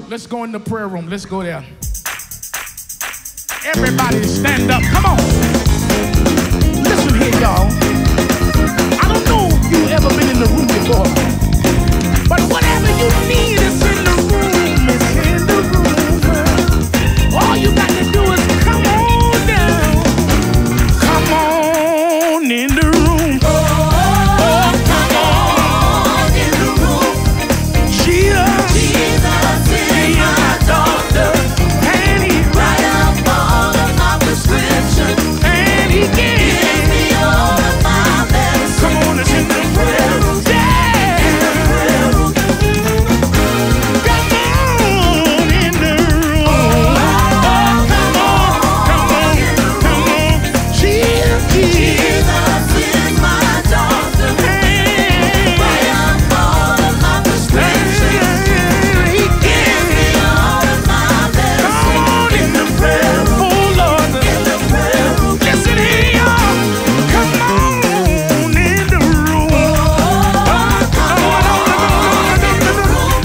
Let's go in the prayer room. Let's go there. Everybody stand up. Come on. Listen here, y'all. I don't know if you've ever been in the room before, but whatever you need is in the room. It's in the room. All you got to do is come on down. Come on in the room. Oh, come on in the room. Jesus is my doctor, and he write up all of my prescriptions, and he gives me all of my medicine. Come on, it's in the prayer room. Yeah. Come on in the room. Oh, come on. Jesus is my doctor, and write up all of my prescriptions. He gives me all of my medicine. Come on in the prayer room. Oh, Lord. In the prayer room. Listen here, y'all. Come on in the room. Oh, come on in the room.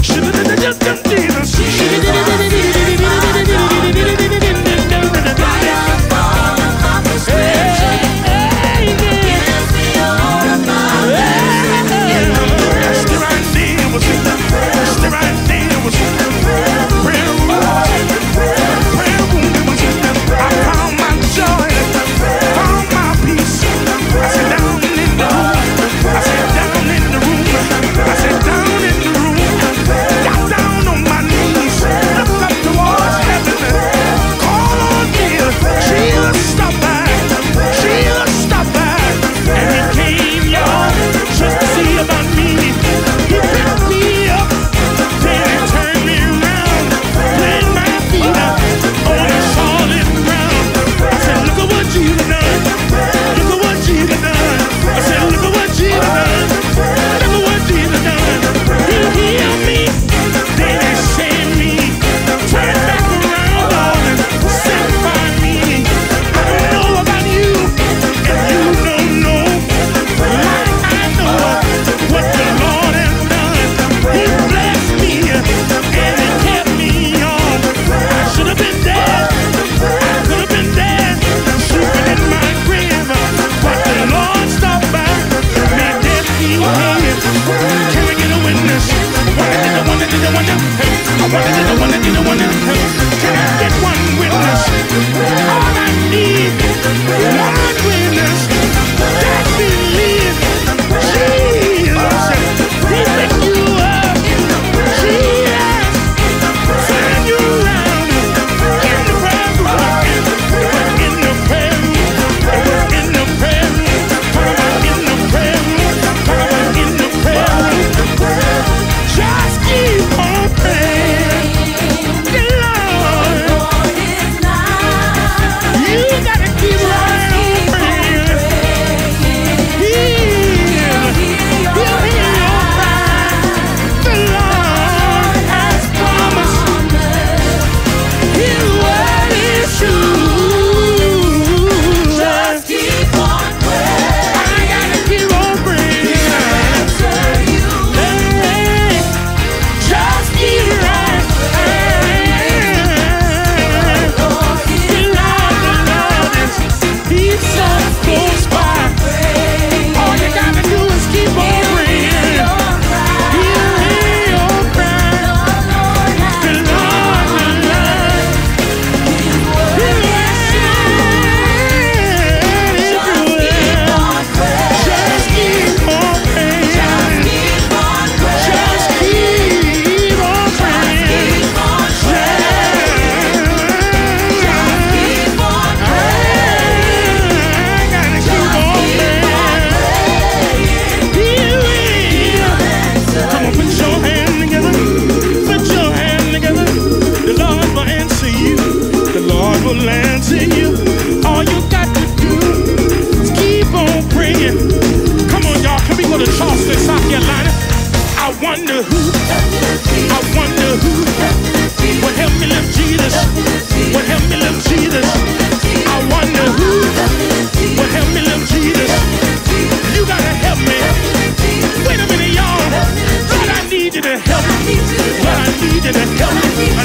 you to help me.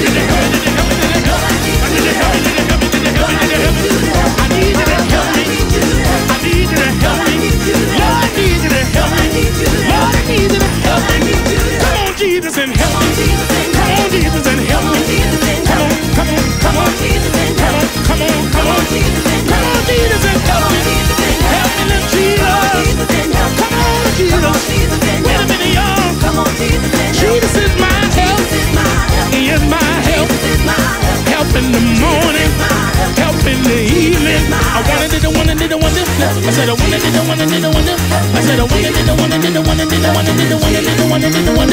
Jesus, and help me. Come on, Jesus, and help me. Come on, come on, come on. Come on, come on, come on. Come on, Jesus, and help me. Help me, little Jesus. Come on, Jesus. Wait a minute, y'all. Jesus is my help. He is my help. Help in the morning. Help in the evening. I wanted it, I wanted it, I wanted it. I said I wanted it, I wanted it, I wanted it. I said I wanted it, I wanted it, I wanted it, I wanted it, I wanted it, I wanted it, I wanted it.